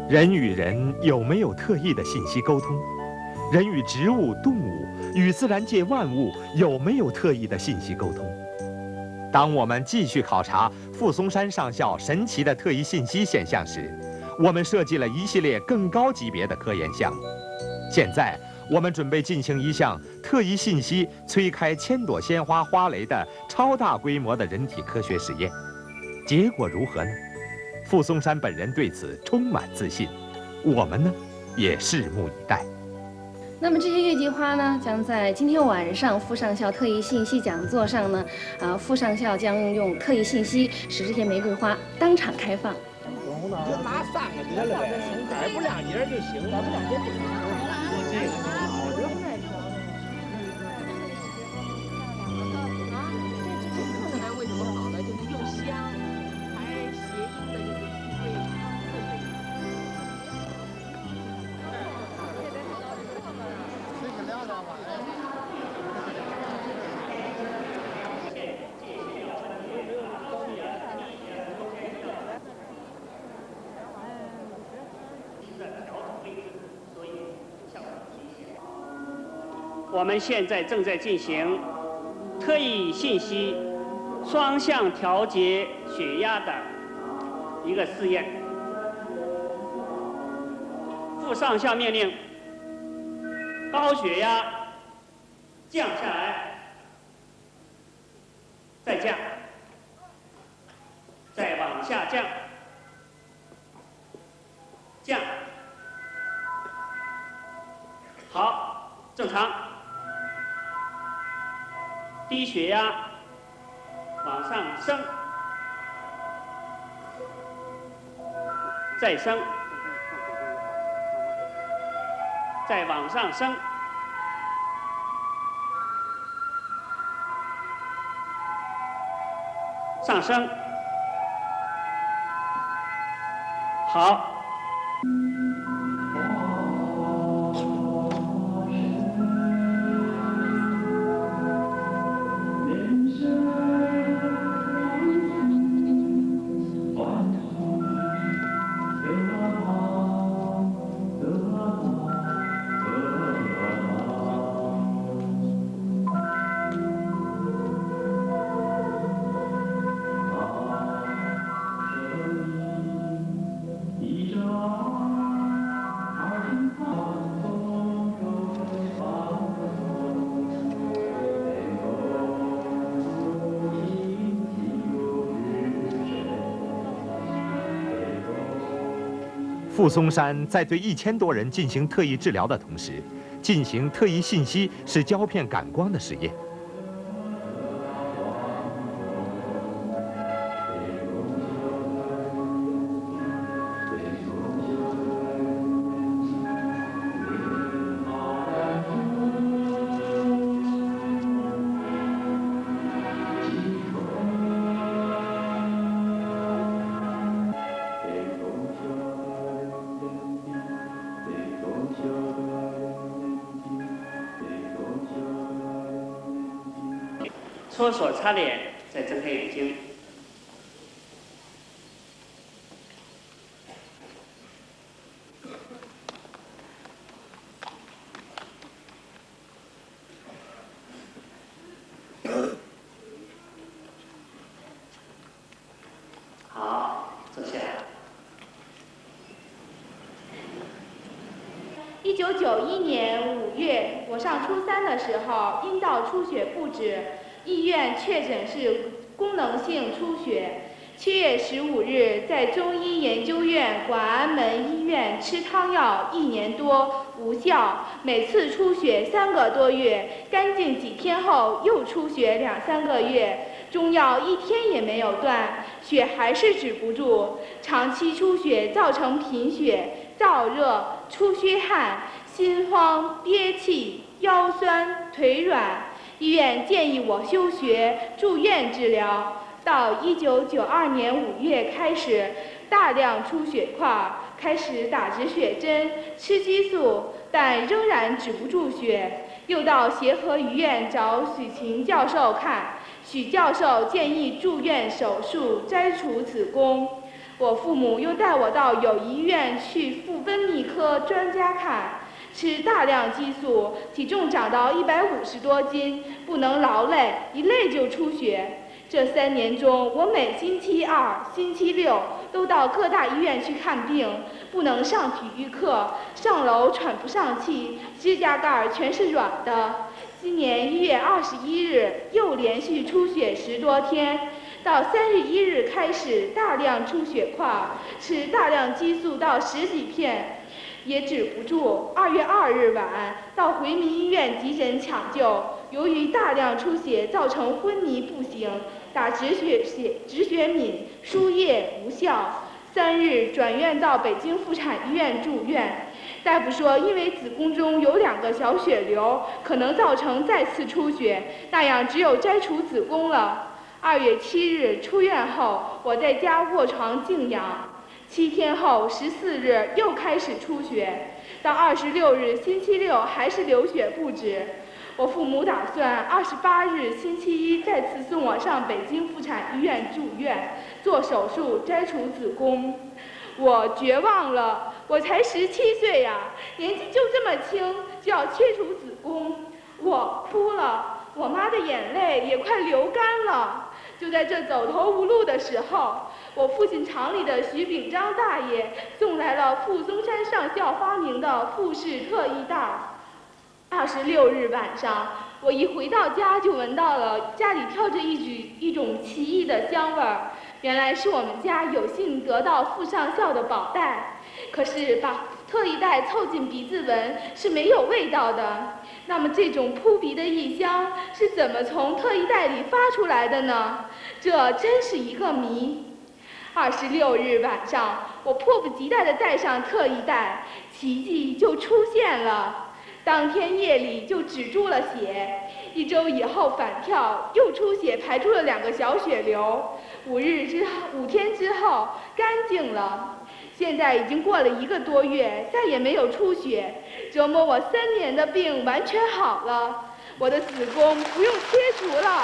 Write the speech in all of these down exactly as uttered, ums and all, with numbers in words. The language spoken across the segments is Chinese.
人与人有没有特异的信息沟通？人与植物、动物与自然界万物有没有特异的信息沟通？当我们继续考察傅松山上校神奇的特异信息现象时，我们设计了一系列更高级别的科研项目。现在，我们准备进行一项特异信息催开千朵鲜花花蕾的超大规模的人体科学实验。结果如何呢？傅松山本人对此充满自信，我们呢也拭目以待。 那么这些月季花呢，将在今天晚上副上校特异信息讲座上呢，啊，副上校将用特异信息使这些玫瑰花当场开放。 你就拿三个得了呗，改不亮节就行，改不亮节不行。这个好着。 为什么好呢？就是又香，还谐音的就是富贵。 我们现在正在进行特异信息双向调节血压的一个试验。副上校命令，高血压降下来，再降，再往下降，降，好，正常。低血压往上升，再升，再往上升，上升，好。 傅松山在对一千多人进行特异治疗的同时，进行特异信息是胶片感光的实验。 搓手擦脸，再睁开眼睛。好，坐下。 一九九一年五月，我上初三的时候，阴道出血不止。医院确诊是功能性出血。七月十五日，在中医研究院广安门医院吃汤药一年多无效，每次出血三个多月，干净几天后又出血两三个月，中药一天也没有断，血还是止不住。长期出血造成贫血、燥热、出虚汗、心慌、憋气、腰酸、腿软。医院建议我休学住院治疗。到一九九二年五月开始，大量出血块，开始打止血针、吃激素，但仍然止不住血。又到协和医院找许勤教授看，许教授建议住院手术摘除子宫。 我父母又带我到友谊医院去妇分泌科专家看，吃大量激素，体重长到一百五十多斤，不能劳累，一累就出血。这三年中，我每星期二、星期六都到各大医院去看病，不能上体育课，上楼喘不上气，指甲盖全是软的。今年一月二十一日又连续出血十多天，到三十一日开始大量出血块，吃大量激素到十几片，也止不住。二月二日晚到回民医院急诊抢救，由于大量出血造成昏迷不醒，打止血血止血敏，输液无效。三日转院到北京妇产医院住院。大夫说，因为子宫中有两个小血瘤，可能造成再次出血，那样只有摘除子宫了。二月七日出院后，我在家卧床静养。七天后，十四日又开始出血，到二十六日星期六还是流血不止。我父母打算二十八日星期一再次送我上北京妇产医院住院，做手术摘除子宫。我绝望了，我才十七岁呀，年纪就这么轻，就要切除子宫，我哭了，我妈的眼泪也快流干了。就在这走投无路的时候，我父亲厂里的徐秉章大爷送来了傅松山上校发明的傅氏特异袋。二十六日晚上，我一回到家就闻到了家里飘着一股一种奇异的香味儿，原来是我们家有幸得到傅上校的宝袋。可是把特异袋凑近鼻子闻是没有味道的，那么这种扑鼻的异香是怎么从特异袋里发出来的呢？这真是一个谜。二十六日晚上，我迫不及待地戴上特异袋，奇迹就出现了。当天夜里就止住了血，一周以后反跳，又出血排出了两个小血瘤。五日之后，五天之后干净了。现在已经过了一个多月，再也没有出血，折磨我三年的病完全好了，我的子宫不用切除了。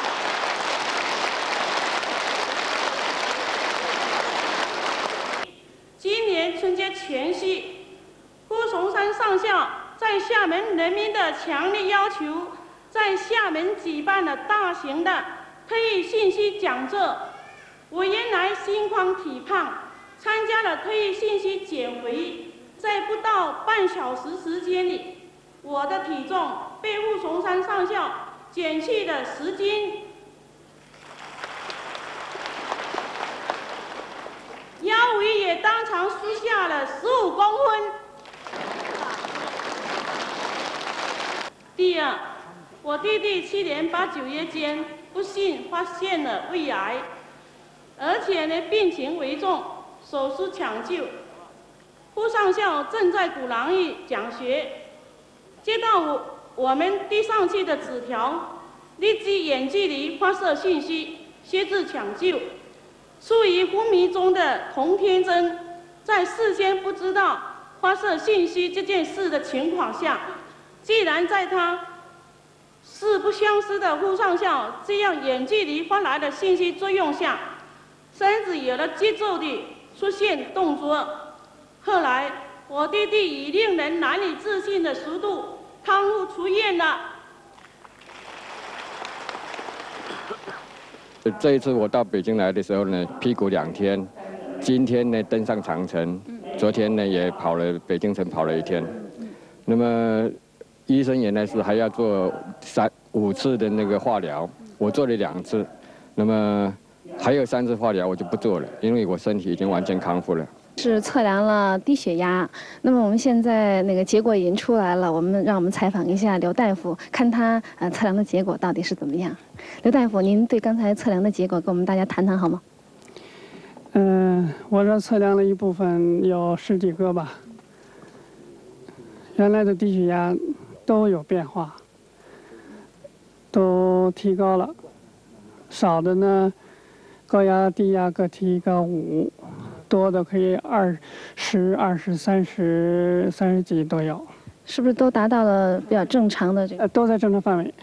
今年春节前夕，傅松山上校在厦门人民的强烈要求，在厦门举办了大型的特异信息讲座。我原来心宽体胖，参加了特异信息减肥，在不到半小时时间里，我的体重被傅松山上校减去了十斤，腰围也当场缩下了十五公分。第二，我弟弟去年八九月间不幸发现了胃癌，而且呢病情危重，手术抢救。傅上校正在鼓浪屿讲学，接到我我们递上去的纸条，立即远距离发射信息，协助抢救。处于昏迷中的童天真，在事先不知道发射信息这件事的情况下，既然在他誓不相识的傅上校这样远距离发来的信息作用下，身子有了节奏地出现动作。后来，我弟弟以令人难以置信的速度康复出院了。 这一次我到北京来的时候呢，屁股两天，今天呢登上长城，昨天呢也跑了北京城跑了一天。那么医生原来是还要做三五次的那个化疗，我做了两次，那么还有三次化疗我就不做了，因为我身体已经完全康复了。 是测量了低血压，那么我们现在那个结果已经出来了，我们让我们采访一下刘大夫，看他呃测量的结果到底是怎么样。刘大夫，您对刚才测量的结果跟我们大家谈谈好吗？ 嗯、呃，我这测量了一部分，有十几个吧。原来的低血压都有变化，都提高了，少的呢，高压低压各提高五。多的可以二十、二十、三十、三十几都有， 是不是都达到了比较正常的这个？ 呃，都在正常范围。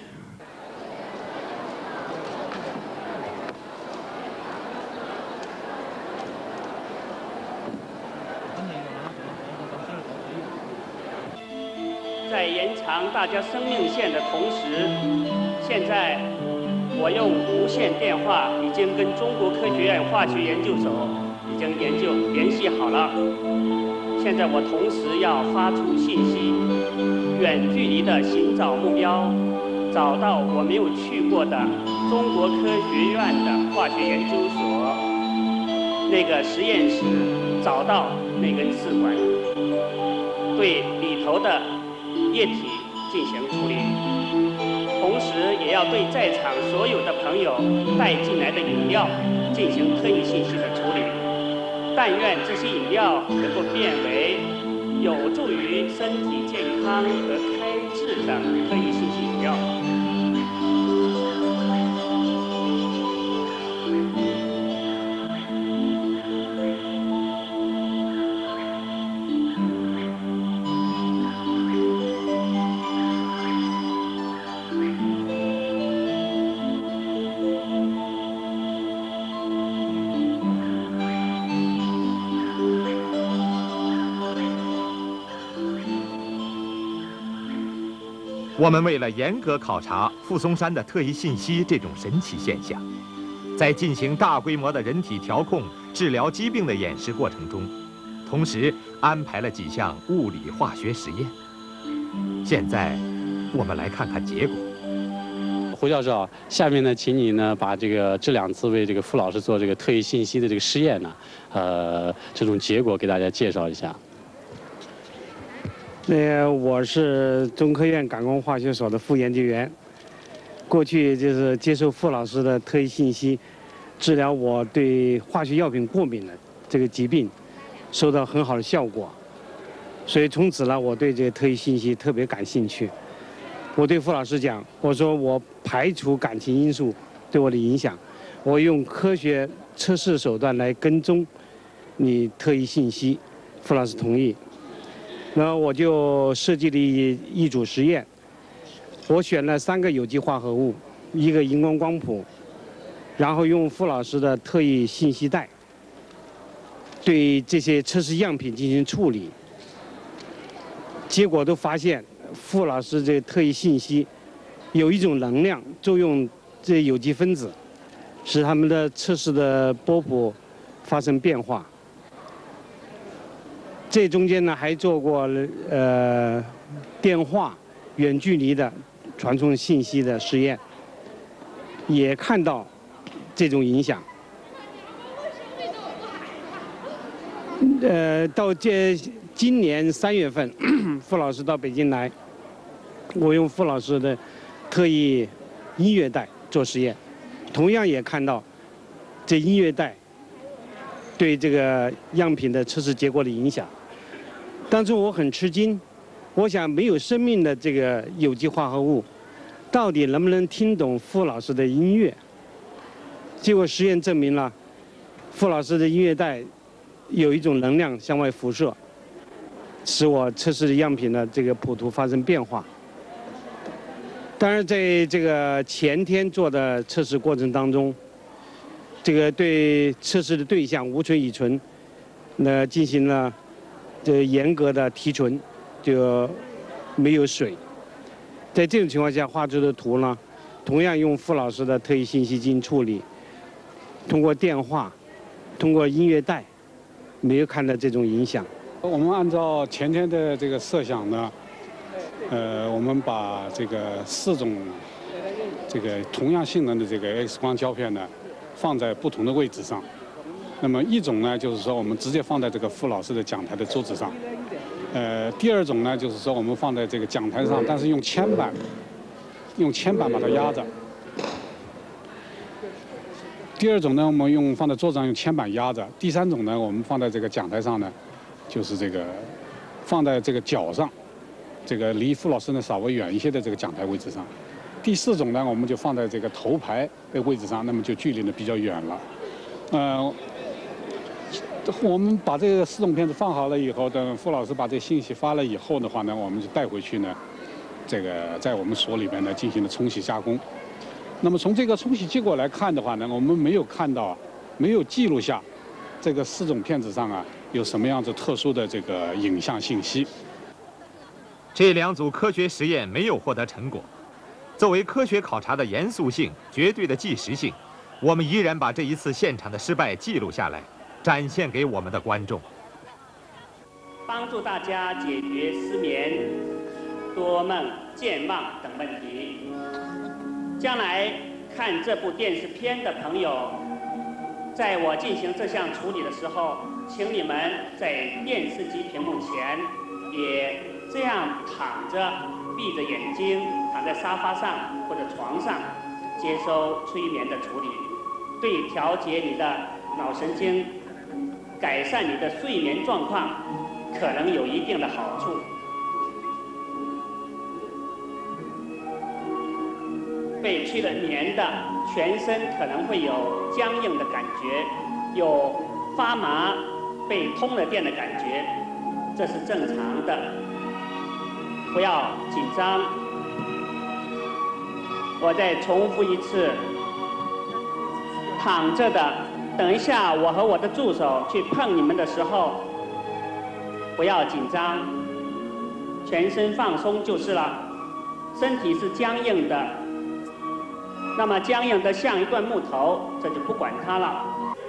大家生命线的同时，现在我用无线电话已经跟中国科学院化学研究所已经研究联系好了。现在我同时要发出信息，远距离的寻找目标，找到我没有去过的中国科学院的化学研究所那个实验室，找到那根试管，对里头的液体进行处理，同时也要对在场所有的朋友带进来的饮料进行特异信息的处理。但愿这些饮料能够变为有助于身体健康和开智的特异信息饮料。 我们为了严格考察傅松山的特异信息这种神奇现象，在进行大规模的人体调控、治疗疾病的演示过程中，同时安排了几项物理化学实验。现在，我们来看看结果。 胡教授，下面呢，请你呢把这个这两次为这个傅老师做这个特异信息的这个试验呢，呃，这种结果给大家介绍一下。 那我是中科院感光化学所的副研究员，过去就是接受傅老师的特异信息，治疗我对化学药品过敏的这个疾病，收到很好的效果。所以从此呢，我对这个特异信息特别感兴趣。我对傅老师讲，我说我排除感情因素对我的影响，我用科学测试手段来跟踪你特异信息。傅老师同意。 然后我就设计了一一组实验，我选了三个有机化合物，一个荧光光谱，然后用傅老师的特异信息带对这些测试样品进行处理，结果都发现傅老师这特异信息有一种能量作用这有机分子，使它们的测试的波谱发生变化。 这中间呢还做过呃电话远距离的传送信息的实验，也看到这种影响。呃，到这今年三月份，傅老师到北京来，我用傅老师的特异音乐带做实验，同样也看到这音乐带对这个样品的测试结果的影响。 当时我很吃惊，我想没有生命的这个有机化合物，到底能不能听懂傅老师的音乐？结果实验证明了，傅老师的音乐带有一种能量向外辐射，使我测试的样品的这个谱图发生变化。当然，在这个前天做的测试过程当中，这个对测试的对象无醇、乙醇，那进行了。 这严格的提纯，就没有水。在这种情况下画出的图呢，同样用傅老师的特异信息进行处理，通过电话，通过音乐带，没有看到这种影响。 我们按照前天的这个设想呢，呃，我们把这个四种这个同样性能的这个 X 光胶片呢，放在不同的位置上。 那么一种呢，就是说我们直接放在这个傅老师的讲台的桌子上，呃，第二种呢，就是说我们放在这个讲台上，但是用铅板，用铅板把它压着。第二种呢，我们用放在桌子上用铅板压着。第三种呢，我们放在这个讲台上呢，就是这个放在这个角上，这个离傅老师呢稍微远一些的这个讲台位置上。第四种呢，我们就放在这个头排的位置上，那么就距离呢比较远了，呃。 我们把这个四种片子放好了以后，等傅老师把这信息发了以后的话呢，我们就带回去呢，这个在我们所里边呢进行了冲洗加工。那么从这个冲洗结果来看的话呢，我们没有看到，没有记录下这个四种片子上啊有什么样子特殊的这个影像信息。 这两组科学实验没有获得成果。作为科学考察的严肃性、绝对的纪实性，我们依然把这一次现场的失败记录下来，展现给我们的观众， 帮助大家解决失眠、多梦、健忘等问题。将来看这部电视片的朋友，在我进行这项处理的时候，请你们在电视机屏幕前也这样躺着，闭着眼睛，躺在沙发上或者床上，接受催眠的处理，对调节你的脑神经、改善你的睡眠状况，可能有一定的好处。被催了眠的，全身可能会有僵硬的感觉，有发麻、被通了电的感觉，这是正常的。不要紧张。我再重复一次，躺着的，等一下我和我的助手去碰你们的时候，不要紧张，全身放松就是了。身体是僵硬的，那么僵硬的像一段木头，这就不管它了。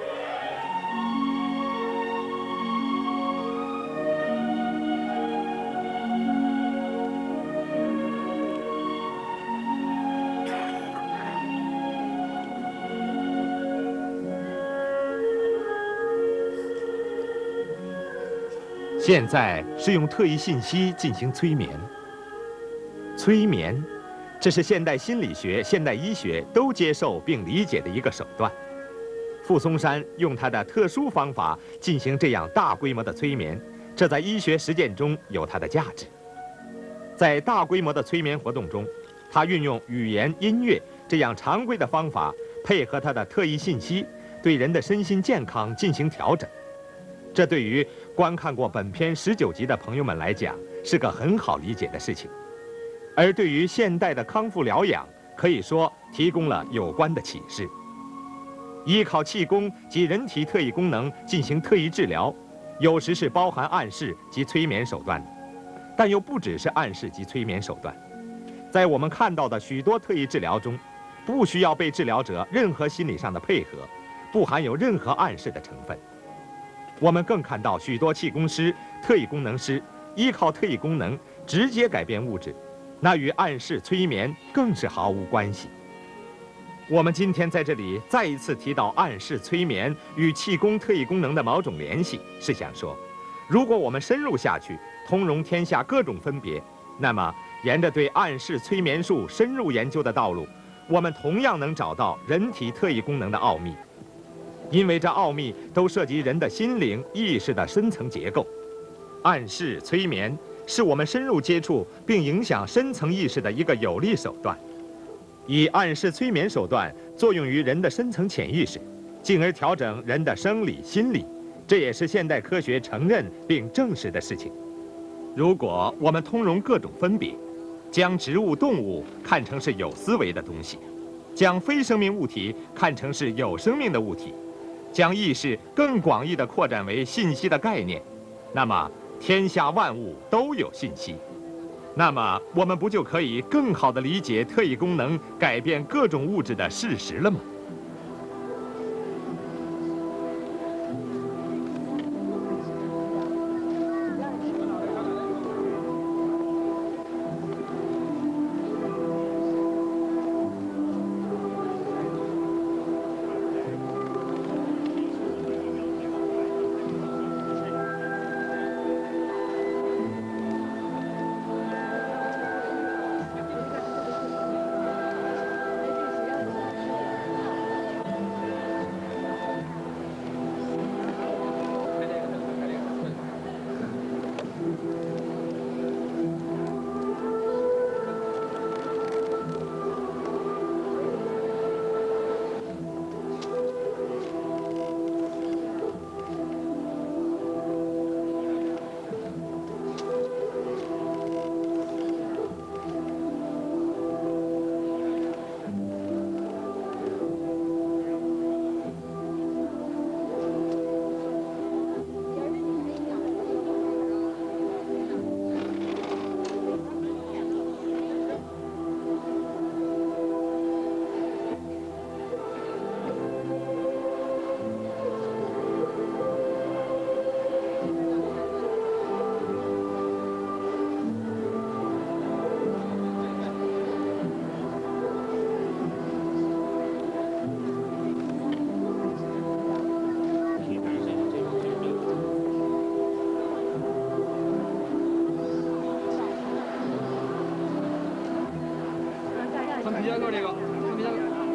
现在是用特异信息进行催眠。催眠，这是现代心理学、现代医学都接受并理解的一个手段。傅松山用他的特殊方法进行这样大规模的催眠，这在医学实践中有它的价值。在大规模的催眠活动中，他运用语言、音乐这样常规的方法，配合他的特异信息，对人的身心健康进行调整。这对于观看过本片十九集的朋友们来讲，是个很好理解的事情。而对于现代的康复疗养，可以说提供了有关的启示。依靠气功及人体特异功能进行特异治疗，有时是包含暗示及催眠手段的，但又不只是暗示及催眠手段。在我们看到的许多特异治疗中，不需要被治疗者任何心理上的配合，不含有任何暗示的成分。我们更看到许多气功师、特异功能师依靠特异功能直接改变物质，那与暗示催眠更是毫无关系。我们今天在这里再一次提到暗示催眠与气功特异功能的某种联系，是想说，如果我们深入下去，通融天下各种分别，那么沿着对暗示催眠术深入研究的道路，我们同样能找到人体特异功能的奥秘。因为这奥秘都涉及人的心灵意识的深层结构。暗示催眠是我们深入接触并影响深层意识的一个有力手段。以暗示催眠手段作用于人的深层潜意识，进而调整人的生理心理，这也是现代科学承认并证实的事情。如果我们通融各种分别，将植物动物看成是有思维的东西，将非生命物体看成是有生命的物体，将意识更广义地扩展为信息的概念，那么天下万物都有信息。那么我们不就可以更好地理解特异功能改变各种物质的事实了吗？ 穿皮夹克这个，穿皮夹克。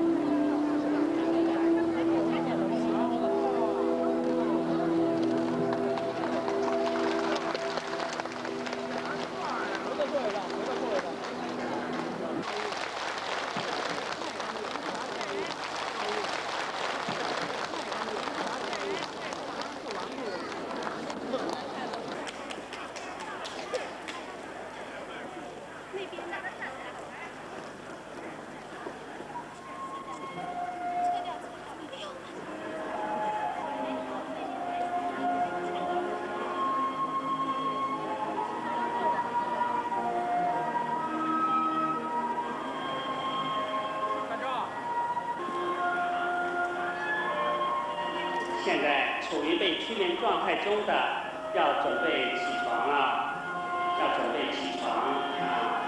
现在处于被催眠状态中的，要准备起床了，要准备起床啊！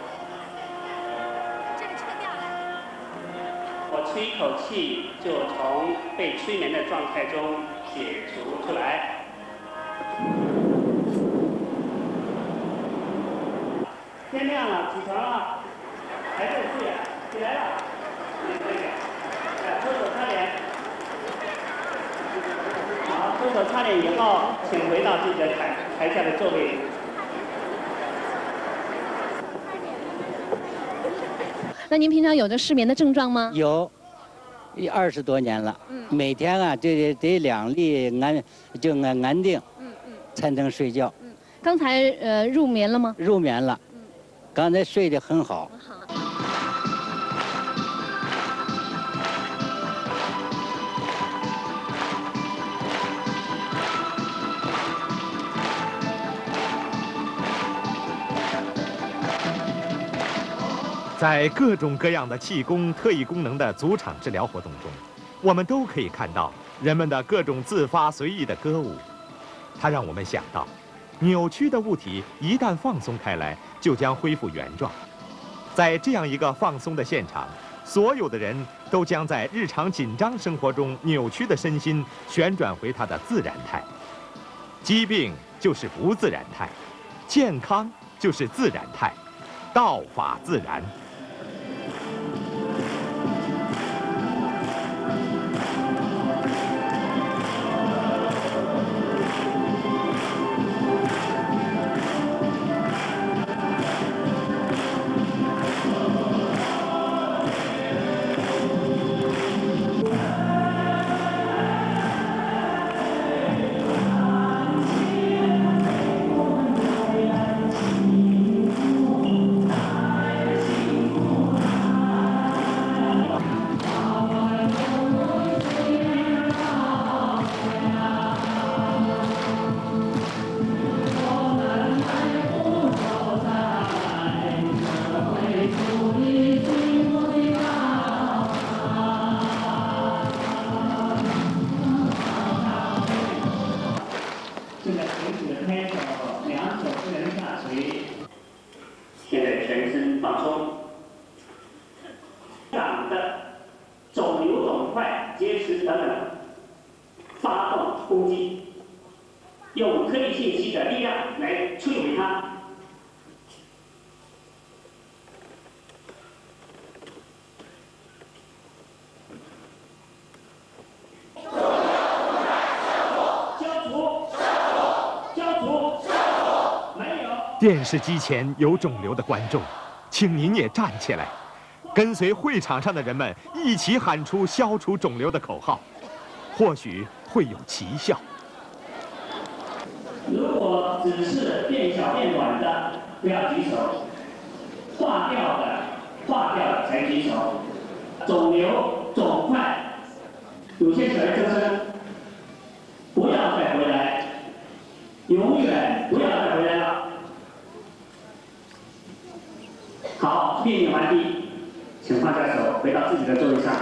这个撤掉了。我吹一口气，就从被催眠的状态中解除出来。天亮了，起床了，还在睡啊？起来了，对对，来，搓手擦脸。 好，搓手擦脸以后，请回到自己的台台下的座位。 那您平常有着失眠的症状吗？ 有，一二十多年了。嗯。每天啊，得得两粒安，就安安定。嗯嗯。才能睡觉。 嗯。刚才呃入眠了吗？ 入眠了。嗯。刚才睡得很好。 很好。 在各种各样的气功、特异功能的组场治疗活动中，我们都可以看到人们的各种自发随意的歌舞。它让我们想到，扭曲的物体一旦放松开来，就将恢复原状。在这样一个放松的现场，所有的人都将在日常紧张生活中扭曲的身心旋转回它的自然态。疾病就是不自然态，健康就是自然态，道法自然。 现在全身放松，长的肿瘤、肿块、结石等等发动攻击，用特异信息的力量来摧毁它。 电视机前有肿瘤的观众，请您也站起来，跟随会场上的人们一起喊出消除肿瘤的口号，或许会有奇效。 如果只是变小变短的，不要举手；化掉的，化掉了才举手。肿瘤、肿块有些小儿增生，不要再回来，永远不要再回来了。 好，命令完毕，请放下手，回到自己的座位上。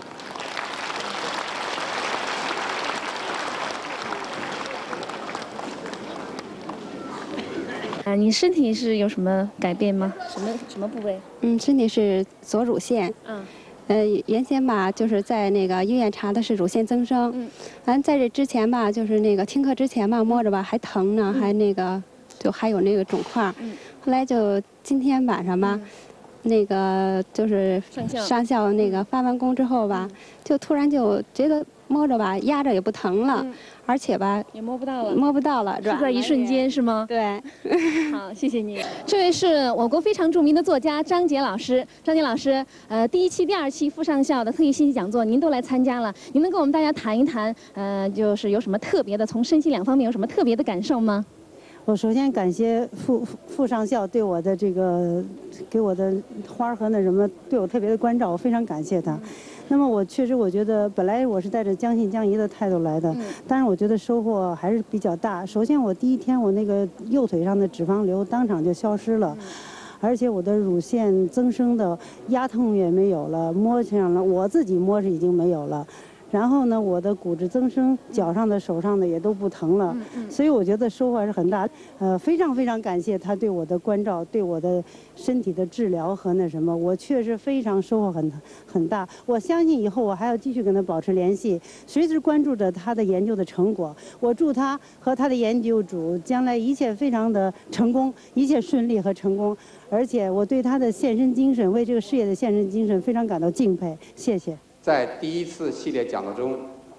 啊，你身体是有什么改变吗？什么什么部位？ 嗯，身体是左乳腺。 嗯。 呃，原先吧，就是在那个医院查的是乳腺增生。嗯。完，在这之前吧，就是那个听课之前吧，摸着吧还疼呢，嗯、还那个就还有那个肿块。嗯。后来就今天晚上吧。嗯那个就是上校上校那个发完功之后吧，就突然就觉得摸着吧压着也不疼了， 嗯、 而且吧也摸不到了， 摸不到了， 是在一瞬间是吗？ 对。 好，谢谢你。这位是我国非常著名的作家张杰老师。张杰老师，呃，第一期、第二期副上校的特异信息讲座您都来参加了，您能跟我们大家谈一谈，呃，就是有什么特别的，从身心两方面有什么特别的感受吗？ 我首先感谢副副上校对我的这个给我的花和那什么对我特别的关照，我非常感谢他。那么我确实我觉得本来我是带着将信将疑的态度来的，但是我觉得收获还是比较大。首先我第一天我那个右腿上的脂肪瘤当场就消失了。而且我的乳腺增生的压痛也没有了，摸上了我自己摸是已经没有了。然后呢，我的骨质增生，脚上的、手上的也都不疼了，所以我觉得收获还是很大。呃，非常非常感谢他对我的关照，对我的身体的治疗和那什么，我确实非常收获很很大。我相信以后我还要继续跟他保持联系，随时关注着他的研究的成果。我祝他和他的研究组将来一切非常的成功，一切顺利和成功。而且我对他的献身精神，为这个事业的献身精神非常感到敬佩。谢谢。 在第一次系列讲座中，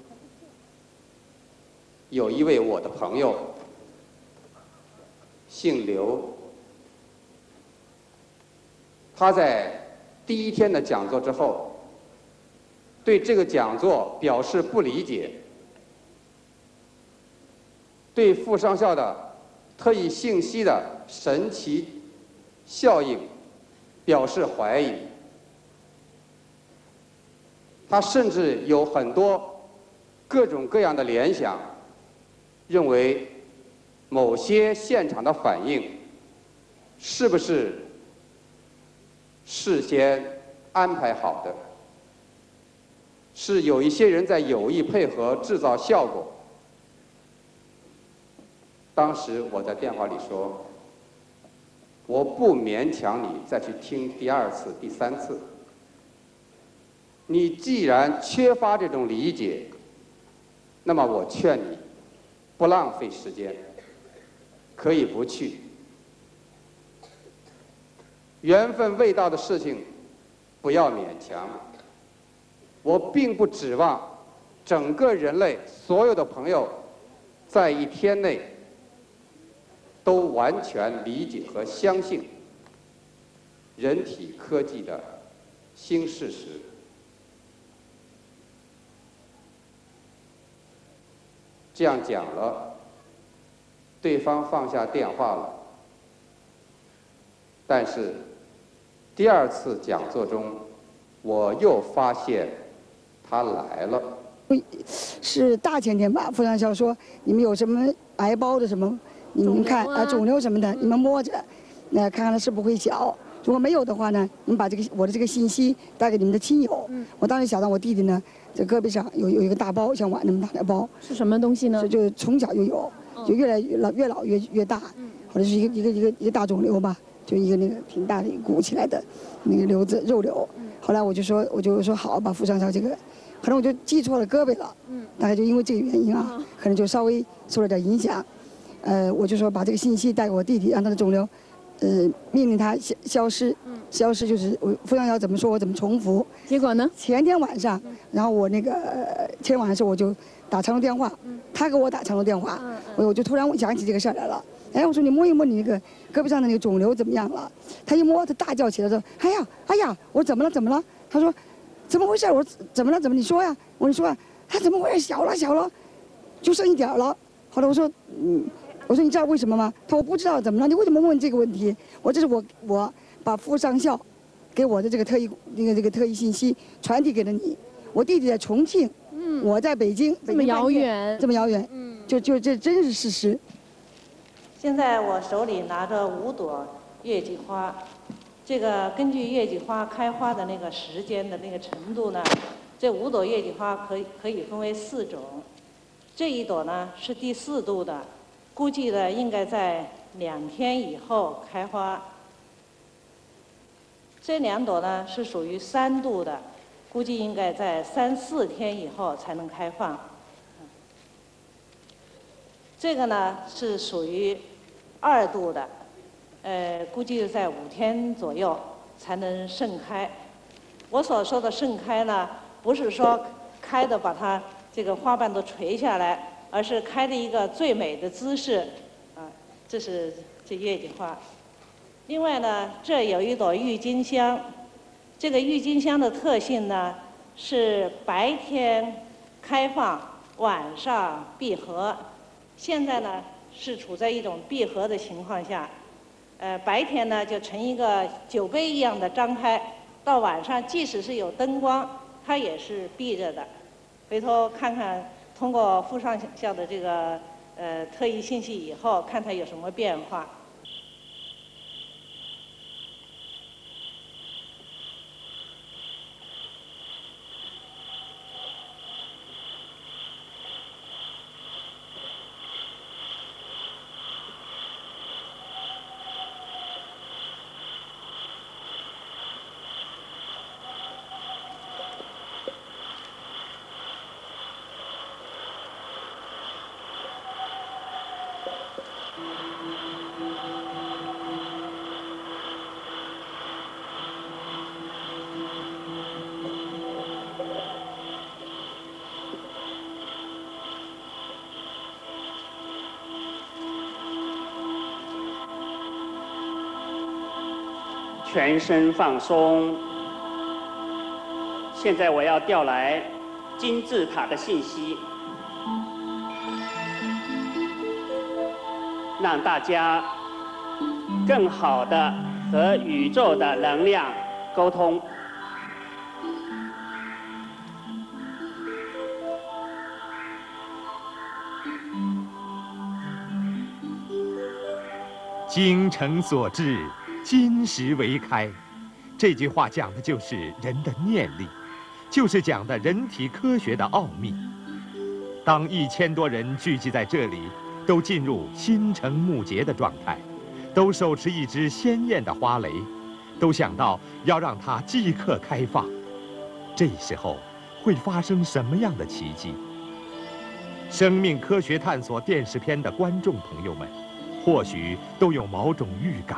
有一位我的朋友，姓刘，他在第一天的讲座之后，对这个讲座表示不理解，对副上校的特异信息的神奇效应表示怀疑。他甚至有很多各种各样的联想，认为某些现场的反应是不是事先安排好的，是有一些人在有意配合制造效果。当时我在电话里说，我不勉强你再去听第二次、第三次。你既然缺乏这种理解，那么我劝你不浪费时间，可以不去。缘分未到的事情不要勉强。我并不指望整个人类所有的朋友在一天内都完全理解和相信人体科技的新事实。这样讲了，对方放下电话了。但是第二次讲座中，我又发现他来了。 是大前天吧，副上校说你们有什么癌包的什么，你们看啊肿瘤什么的，你们摸着，那看看它是不会小。如果没有的话呢，你们把这个我的这个信息带给你们的亲友。嗯、我当时想到我弟弟呢，这胳膊上有有一个大包，像碗那么大的包。 是什么东西呢？ 是就从小就有，就越来越老，越老越越大。嗯、或者是一个一个一个一个大肿瘤吧，就一个那个挺大的一个鼓起来的那个瘤子肉瘤。嗯、后来我就说我就说好，把副上校这个，可能我就记错了胳膊了。嗯、大概就因为这个原因啊，嗯、可能就稍微受了点影响。呃，我就说把这个信息带给我弟弟，让他的肿瘤。呃，命令他消消失，嗯、消失就是我副上校怎么说，我怎么重复。 结果呢？ 前天晚上，嗯、然后我那个呃前天晚上的时候我就打长途电话，嗯、他给我打长途电话，嗯、我我就突然想起这个事儿来了。哎，我说你摸一摸你那个胳膊上的那个肿瘤怎么样了？他一摸，他大叫起来说：“哎呀，哎呀！”我说怎么了？怎么了？他说：“怎么回事？”我说：“怎么了？怎么？你说呀？”我说：“你说啊，他怎么回事？小了，小了，就剩一点了。”后来我说：“嗯。”我说你知道为什么吗？他说我不知道，怎么了？你为什么问这个问题？我这是我我把副上校给我的这个特异那个这个特异信息传递给了你。我弟弟在重庆，嗯，我在北京， 这么遥远， 这么遥远，嗯，就就这真是事实。 现在我手里拿着五朵月季花，这个根据月季花开花的那个时间的那个程度呢，这五朵月季花可以可以分为四种，这一朵呢是第四度的。估计呢，应该在两天以后开花。这两朵呢是属于三度的，估计应该在三四天以后才能开放。这个呢是属于二度的，呃，估计在五天左右。 才能盛开。我所说的盛开呢，不是说开的把它这个花瓣都垂下来，而是开的一个最美的姿势，啊，这是这月季花。另外呢，这有一朵郁金香，这个郁金香的特性呢是白天开放，晚上闭合。现在呢是处在一种闭合的情况下，呃，白天呢就成一个酒杯一样的张开，到晚上即使是有灯光，它也是闭着的。回头看看，通过附上校的这个呃特异信息以后，看它有什么变化。 全身放松。现在我要调来金字塔的信息，让大家更好的和宇宙的能量沟通。 精诚所至，金石为开。这句话讲的就是人的念力，就是讲的人体科学的奥秘。当一千多人聚集在这里，都进入心诚目结的状态，都手持一支鲜艳的花蕾，都想到要让它即刻开放。这时候会发生什么样的奇迹？生命科学探索电视片的观众朋友们，或许都有某种预感。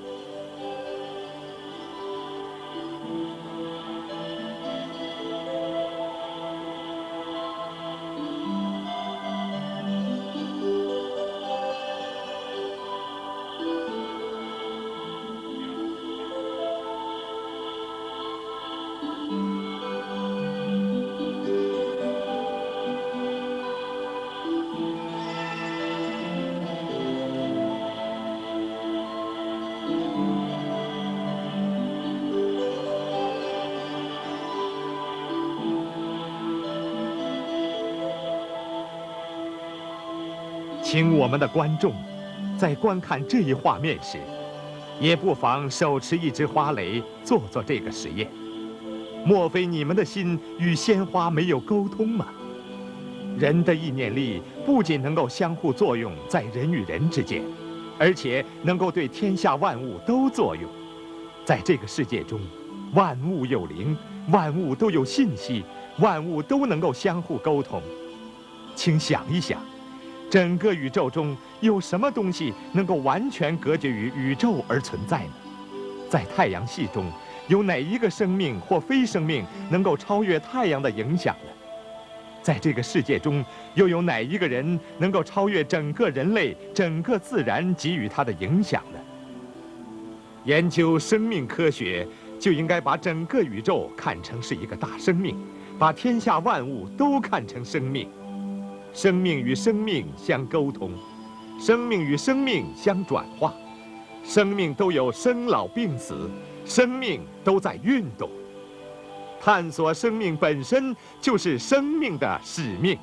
请我们的观众在观看这一画面时，也不妨手持一支花蕾做做这个实验。莫非你们的心与鲜花没有沟通吗？人的意念力不仅能够相互作用在人与人之间，而且能够对天下万物都作用。在这个世界中，万物有灵，万物都有信息，万物都能够相互沟通。请想一想，整个宇宙中有什么东西能够完全隔绝于宇宙而存在呢？在太阳系中，有哪一个生命或非生命能够超越太阳的影响呢？在这个世界中，又有哪一个人能够超越整个人类、整个自然给予他的影响呢？研究生命科学，就应该把整个宇宙看成是一个大生命，把天下万物都看成生命。生命与生命相沟通，生命与生命相转化，生命都有生老病死，生命都在运动。探索生命本身就是生命的使命。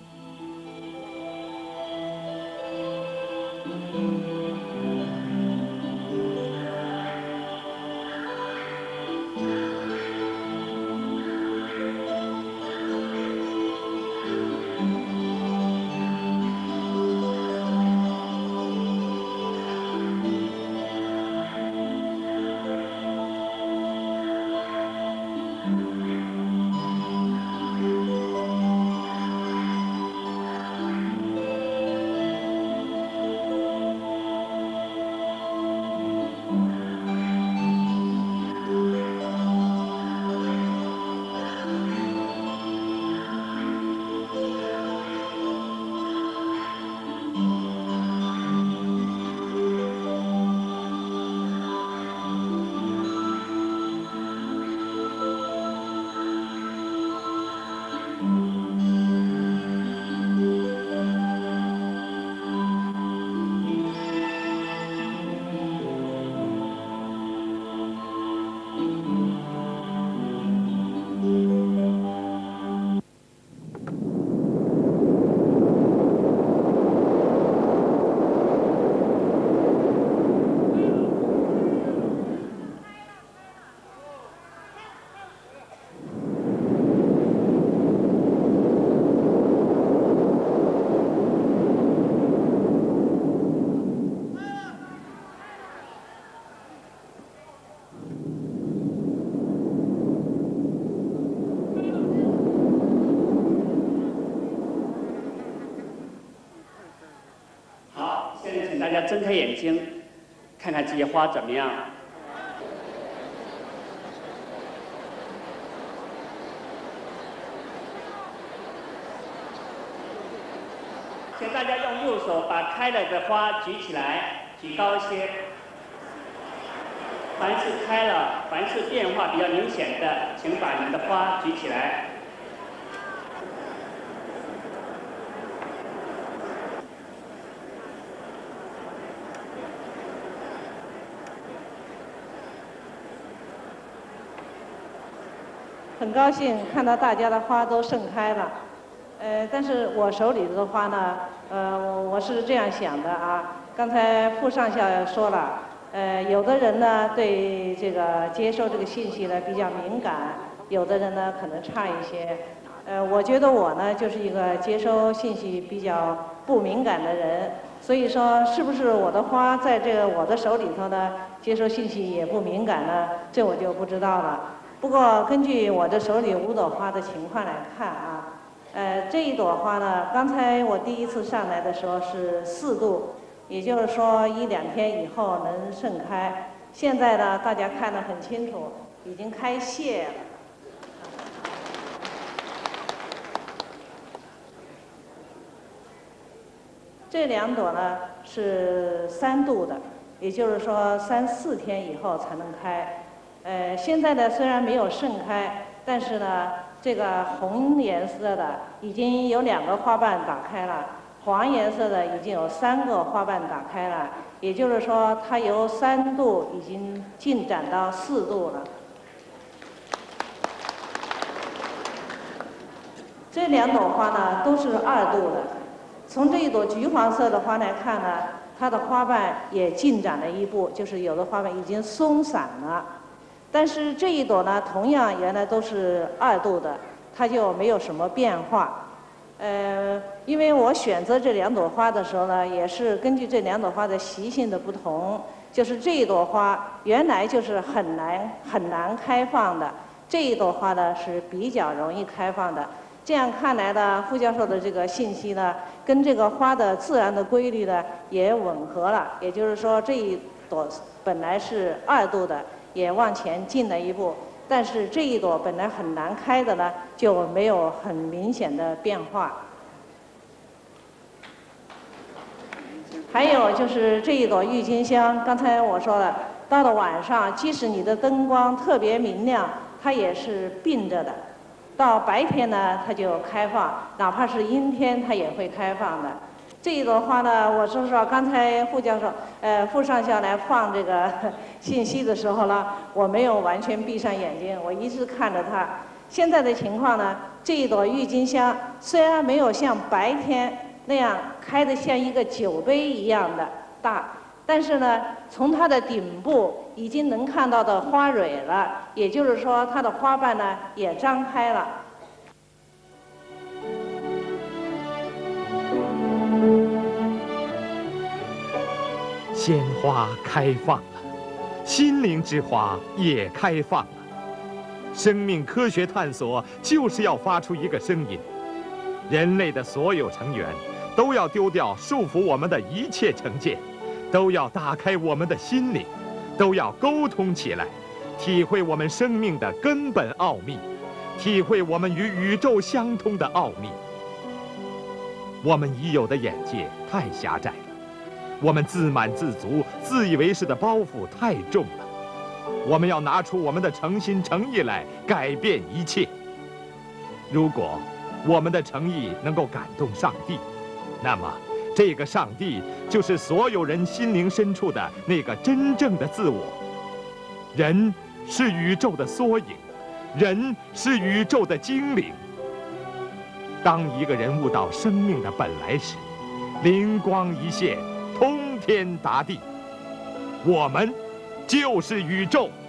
开眼睛，看看这些花怎么样。请大家用右手把开了的花举起来，举高一些。凡是开了，凡是变化比较明显的，请把你们的花举起来。 很高兴看到大家的花都盛开了，呃，但是我手里的花呢，呃，我我是这样想的啊。刚才副上校也说了，呃，有的人呢对这个接收这个信息呢比较敏感，有的人呢可能差一些。呃，我觉得我呢就是一个接收信息比较不敏感的人，所以说是不是我的花在这个我的手里头呢接收信息也不敏感呢？这我就不知道了。不过根据我这手里五朵花的情况来看啊，呃，这一朵花呢，刚才我第一次上来的时候是四度，也就是说一两天以后能盛开。现在呢，大家看得很清楚，已经开谢了。这两朵呢是三度的，也就是说三四天以后才能开。呃，现在呢虽然没有盛开，但是呢，这个红颜色的已经有两个花瓣打开了，黄颜色的已经有三个花瓣打开了，也就是说它由三度已经进展到四度了。这两朵花呢都是二度的，从这一朵橘黄色的花来看呢，它的花瓣也进展了一步，就是有的花瓣已经松散了。但是这一朵呢，同样原来都是二度的，它就没有什么变化。呃，因为我选择这两朵花的时候呢，也是根据这两朵花的习性的不同，就是这一朵花原来就是很难很难开放的，这一朵花呢是比较容易开放的。这样看来呢，副教授的这个信息呢，跟这个花的自然的规律呢也吻合了。也就是说，这一朵本来是二度的，也往前进了一步，但是这一朵本来很难开的呢，就没有很明显的变化。还有就是这一朵郁金香，刚才我说了，到了晚上，即使你的灯光特别明亮，它也是闭着的。到白天呢，它就开放，哪怕是阴天，它也会开放的。这一朵花呢，我说实话，刚才副教授、呃副上校来放这个信息的时候呢，我没有完全闭上眼睛，我一直看着它。现在的情况呢，这一朵郁金香虽然没有像白天那样开得像一个酒杯一样的大，但是呢，从它的顶部已经能看到的花蕊了，也就是说，它的花瓣呢也张开了。 鲜花开放了，心灵之花也开放了。生命科学探索就是要发出一个声音，人类的所有成员都要丢掉束缚我们的一切成见，都要打开我们的心灵，都要沟通起来，体会我们生命的根本奥秘，体会我们与宇宙相通的奥秘。我们已有的眼界太狭窄了，我们自满自足、自以为是的包袱太重了。我们要拿出我们的诚心诚意来改变一切。如果我们的诚意能够感动上帝，那么这个上帝就是所有人心灵深处的那个真正的自我。人是宇宙的缩影，人是宇宙的精灵。当一个人悟到生命的本来时，灵光一现，通天达地，我们就是宇宙。